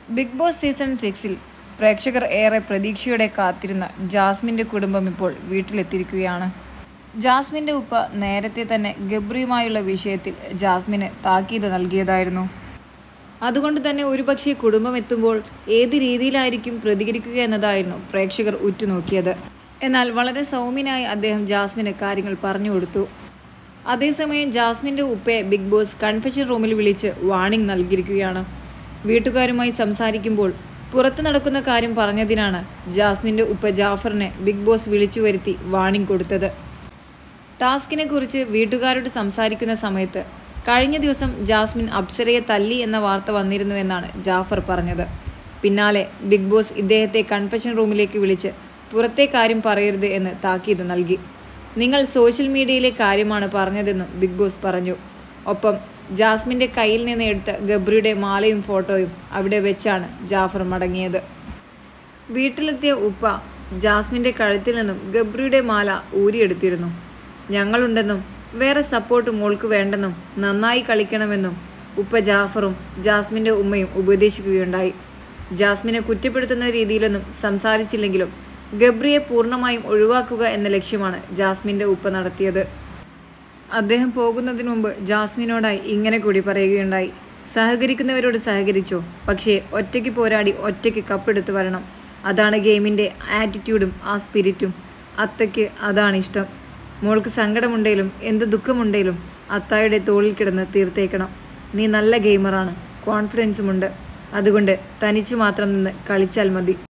Big boss season 6-ൽ പ്രേക്ഷകർ ഏറെ പ്രതീക്ഷയോടെ കാത്തിരുന്ന ജാസ്മിൻ്റെ കുടുംബം ഇപ്പോൾ വീട്ടിലെത്തിയിരിക്കുകയാണ്. ജാസ്മിൻ്റെ ഉപ്പ നേരത്തെ തന്നെ ഗബ്രിയുമായുള്ള വിഷയത്തിൽ ജാസ്മിന് താക്കീത് നൽകിയതായിരുന്നു. അതുകൊണ്ട് തന്നെ ഒരുപക്ഷെ കുടുംബം എത്തുമ്പോൾ ഏത് രീതിയിലായിരിക്കും പ്രതികരിക്കുക എന്നതായിരുന്നു പ്രേക്ഷകർ ഉറ്റുനോക്കിയത്. എന്നാൽ വളരെ സൗമ്യനായി അദ്ദേഹം ജാസ്മിന് കാര്യങ്ങൾ പറഞ്ഞു കൊടുത്തു. അതേസമയം ജാസ്മിൻ്റെ ഉപ്പയെ ബിഗ് ബോസ് കൺഫെഷൻ റൂമിൽ വിളിച്ച് വാർണിംഗ് നൽകിയിരിക്കുകയാണ്. വീട്ടുകാരുമായി സംസാരിക്കുമ്പോൾ പുറത്തു നടക്കുന്ന കാര്യം പറഞ്ഞതിനാണ് ജാസ്മിൻ്റെ ഉപ്പ ജാഫറിനെ ബിഗ് ബോസ് വിളിച്ചു വരുത്തി വാർണിംഗ് കൊടുത്തത്. ടാസ്കിനെ കുറിച്ച് വീട്ടുകാരോട് സംസാരിക്കുന്ന സമയത്ത് കഴിഞ്ഞ ദിവസം ജാസ്മിൻ അപ്സരയെ തല്ലി എന്ന വാർത്ത വന്നിരുന്നുവെന്നാണ് ജാഫർ പറഞ്ഞത്. പിന്നാലെ ബിഗ് ബോസ് ഇദ്ദേഹത്തെ കൺഫെഷൻ റൂമിലേക്ക് വിളിച്ച് പുറത്തെ കാര്യം പറയരുത് എന്ന് താക്കീത് നൽകി. നിങ്ങൾ സോഷ്യൽ മീഡിയയിലെ കാര്യമാണ് പറഞ്ഞതെന്നും ബിഗ് ബോസ് പറഞ്ഞു. ഒപ്പം ജാസ്മിൻ്റെ കയ്യിൽ നിന്ന് എടുത്ത ഗബ്രിയുടെ മാലയും ഫോട്ടോയും അവിടെ വെച്ചാണ് ജാഫർ മടങ്ങിയത്. വീട്ടിലെത്തിയ ഉപ്പ ജാസ്മിൻ്റെ കഴുത്തിൽ നിന്നും ഗബ്രിയുടെ മാല ഊരിയെടുത്തിരുന്നു. ഞങ്ങളുണ്ടെന്നും വേറെ സപ്പോർട്ട് മോൾക്ക് വേണ്ടെന്നും നന്നായി കളിക്കണമെന്നും ഉപ്പ ജാഫറും ജാസ്മിൻ്റെ ഉമ്മയും ഉപദേശിക്കുകയുണ്ടായി. ജാസ്മിനെ കുറ്റപ്പെടുത്തുന്ന രീതിയിലൊന്നും സംസാരിച്ചില്ലെങ്കിലും ഗബ്രിയെ പൂർണ്ണമായും ഒഴിവാക്കുക എന്ന ലക്ഷ്യമാണ് ജാസ്മിൻ്റെ ഉപ്പ നടത്തിയത്. അദ്ദേഹം പോകുന്നതിന് മുമ്പ് ജാസ്മിനോടായി ഇങ്ങനെ കൂടി പറയുകയുണ്ടായി: സഹകരിക്കുന്നവരോട് സഹകരിച്ചോ, പക്ഷേ ഒറ്റയ്ക്ക് പോരാടി ഒറ്റയ്ക്ക് കപ്പെടുത്തു വരണം. അതാണ് ഗെയിമിൻ്റെ ആറ്റിറ്റ്യൂഡും ആ സ്പിരിറ്റും. അത്തയ്ക്ക് അതാണ് ഇഷ്ടം. മോൾക്ക് സങ്കടമുണ്ടെങ്കിലും എന്ത് ദുഃഖമുണ്ടെങ്കിലും അത്തായുടെ തോളിൽ കിടന്ന് തീർത്തേക്കണം. നീ നല്ല ഗെയിമറാണ്, കോൺഫിഡൻസുമുണ്ട്. അതുകൊണ്ട് തനിച്ചു മാത്രം നിന്ന് കളിച്ചാൽ മതി.